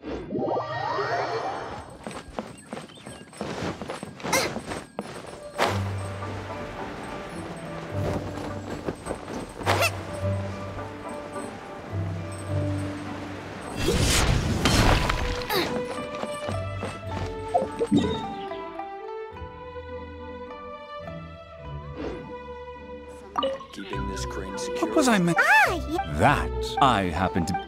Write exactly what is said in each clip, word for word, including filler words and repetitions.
Keeping this crane secure. What was I meant? Ah, yeah. That I happen to.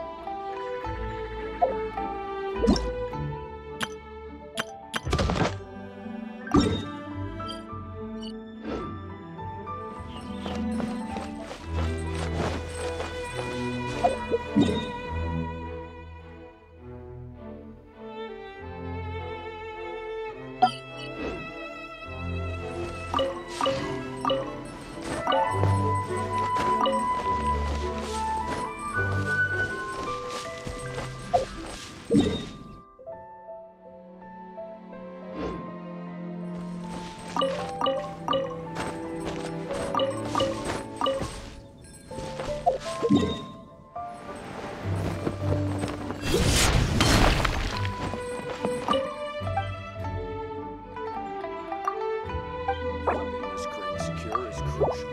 Keeping this crane secure is crucial.